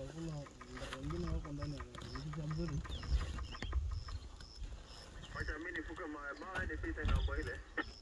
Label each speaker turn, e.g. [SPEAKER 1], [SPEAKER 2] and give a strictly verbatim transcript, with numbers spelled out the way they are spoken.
[SPEAKER 1] Kuna wengine wako ndani ya mzuri.
[SPEAKER 2] Acha mimi nifuke mawe nipite ng'ambo ile.